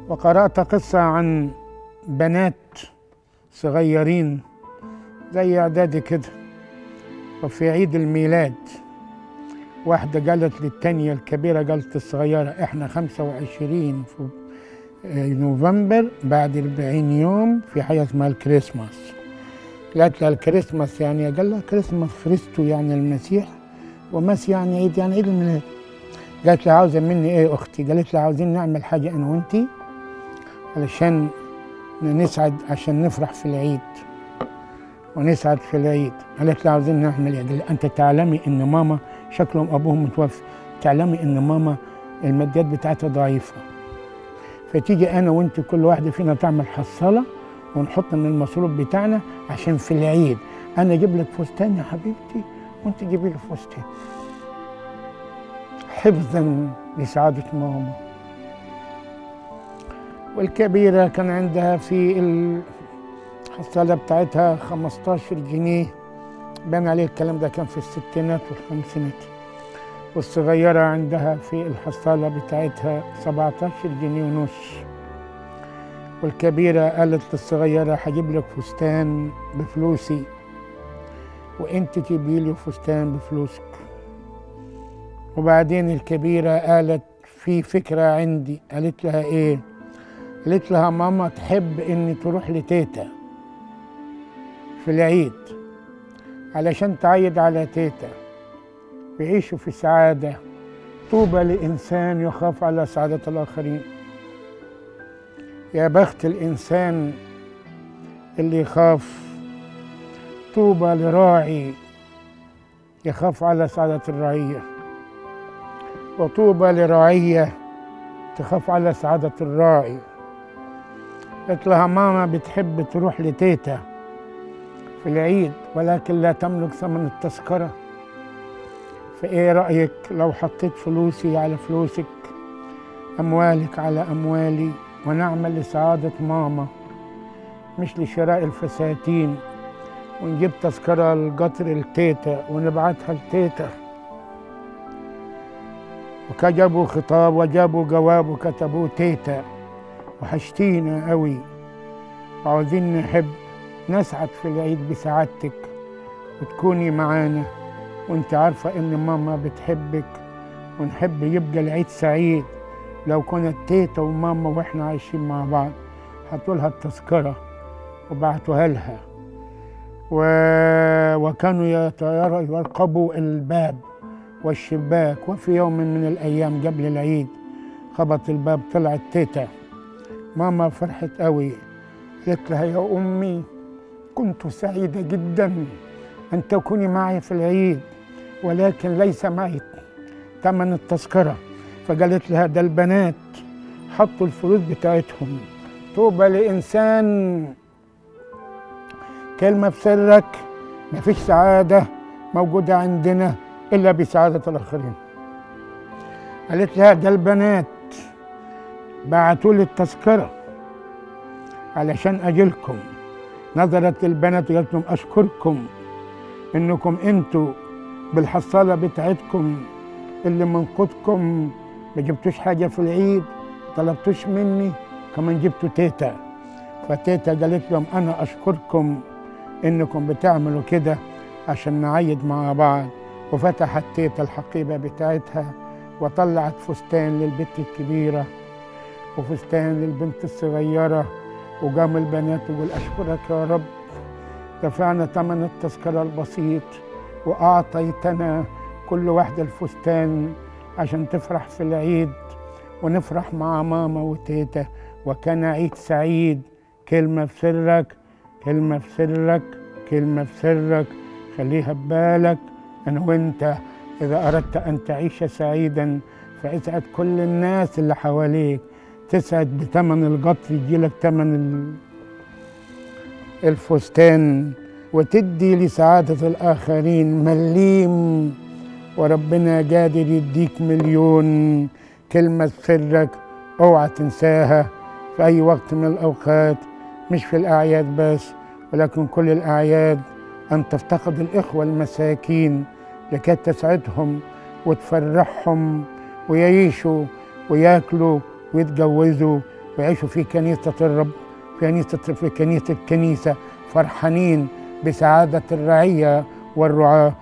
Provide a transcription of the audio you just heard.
وقرأت قصة عن بنات صغيرين زي إعدادي كده، وفي عيد الميلاد واحدة قالت للتانية الكبيرة، قالت الصغيرة إحنا 25 في نوفمبر بعد 40 يوم في حاجة اسمها الكريسماس. قالت لها الكريسماس يعني، قال لها كريسماس خريستو يعني المسيح، وماس يعني عيد، يعني عيد الميلاد. قالت لها عاوزة مني إيه أختي؟ قالت لها عاوزين نعمل حاجة أنا وأنتي علشان نسعد، عشان نفرح في العيد ونسعد في العيد. قالت لها عاوزين نعمل عيد. أنت تعلمي إن ماما شكلهم أبوهم متوفي، تعلمي إن ماما الماديات بتاعتها ضعيفة، فتيجي أنا وأنت كل واحدة فينا تعمل حصالة ونحط من المصروف بتاعنا عشان في العيد أنا أجيب لك فستان يا حبيبتي وأنت تجيبي لي فستان، حفظا لسعادة ماما. والكبيرة كان عندها في الحصالة بتاعتها 15 جنيه، بان عليه الكلام ده كان في الستينات والخمسينات. والصغيرة عندها في الحصالة بتاعتها 17 جنيه ونص. والكبيرة قالت للصغيرة هجيب لك فستان بفلوسي وانت تجيبي لي فستان بفلوسك. وبعدين الكبيرة قالت في فكرة عندي. قالت لها ايه؟ قالت لها ماما تحب ان تروح لتيتا في العيد علشان تعيد على تيتا ويعيشوا في سعادة. طوبى لإنسان يخاف على سعادة الآخرين. يا بخت الإنسان اللي يخاف. طوبى لراعي يخاف على سعادة الرعية، وطوبى لرعية تخاف على سعادة الراعي. قلت لها ماما بتحب تروح لتيتا في العيد ولكن لا تملك ثمن التذكرة، فإيه رأيك لو حطيت فلوسي على فلوسك، أموالك على أموالي، ونعمل لسعادة ماما مش لشراء الفساتين، ونجيب تذكرة القطر لتيتا ونبعتها لتيتا. وكجبوا خطاب وجابوا جواب وكتبوا تيتا وحشتينا قوي وعاوزين نحب نسعد في العيد بسعادتك وتكوني معانا، وانت عارفة ان ماما بتحبك ونحب يبقى العيد سعيد لو كانت تيتا وماما واحنا عايشين مع بعض. حطوا لها التذكرة وبعتوها لها وكانوا يرقبوا الباب والشباك. وفي يوم من الأيام قبل العيد خبط الباب، طلعت تيتا. ماما فرحت قوي، قالت لها يا أمي كنت سعيدة جدا أن تكوني معي في العيد ولكن ليس معي ثمن التذكرة. فقالت لها ده البنات حطوا الفلوس بتاعتهم. طوبى لإنسان كلمة بسرك، مفيش سعادة موجودة عندنا إلا بسعادة الآخرين. قالت لها ده البنات بعتوا لي التذكرة علشان أجيلكم. نظرت البنات وقالت لهم أشكركم إنكم أنتوا بالحصالة بتاعتكم اللي منقذكم ما جبتوش حاجة في العيد، طلبتوش مني، كمان جبتوا تيتا. فتيتا قالت لهم أنا أشكركم إنكم بتعملوا كده عشان نعيد مع بعض. وفتحت تيتا الحقيبة بتاعتها وطلعت فستان للبنت الكبيرة وفستان للبنت الصغيرة. وقام البنات يقول أشكرك يا رب، دفعنا ثمن التذكرة البسيط وأعطيتنا كل واحدة الفستان عشان تفرح في العيد ونفرح مع ماما وتيتا، وكان عيد سعيد. كلمة في سرك، كلمة في سرك، كلمة في سرك، خليها ببالك أنا وأنت. إذا أردت أن تعيش سعيدا فاسعد كل الناس اللي حواليك، تسعد بثمن القطر يجيلك ثمن الفستان، وتدي لسعادة الآخرين مليم وربنا قادر يديك مليون. كلمة سرك اوعى تنساها في أي وقت من الأوقات، مش في الأعياد بس ولكن كل الأعياد، أن تفتقد الإخوة المساكين لكي تسعدهم وتفرحهم ويعيشوا وياكلوا ويتجوزوا ويعيشوا في كنيسة الرب، في كنيسة الكنيسة، فرحانين بسعادة الرعية والرعاة